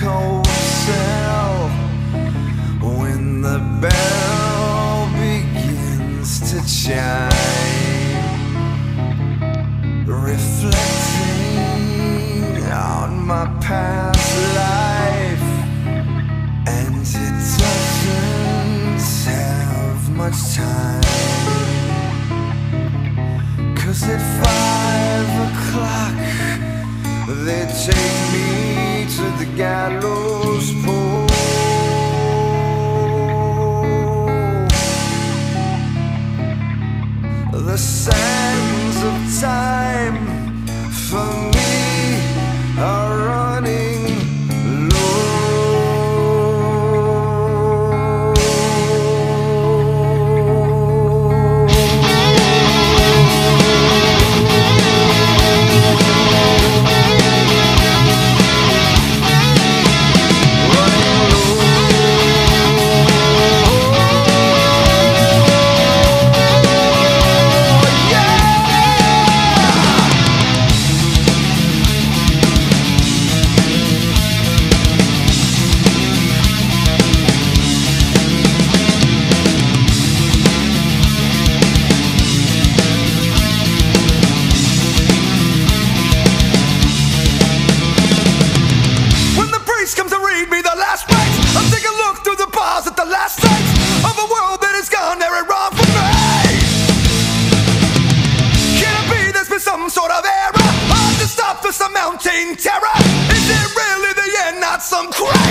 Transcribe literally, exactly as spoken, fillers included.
cold cell when the bell begins to chime, reflecting on my past life, and it doesn't have much time, 'cause at five o'clock they take me to the gallows pole. The sands of time for me are running low. Comes to read me the last rites. I'll take a look through the bars at the last sights of a world that has gone there and wrong for me. Can it be there's been some sort of error? Hard to stop this mounting terror. Is it really the end, not some crime?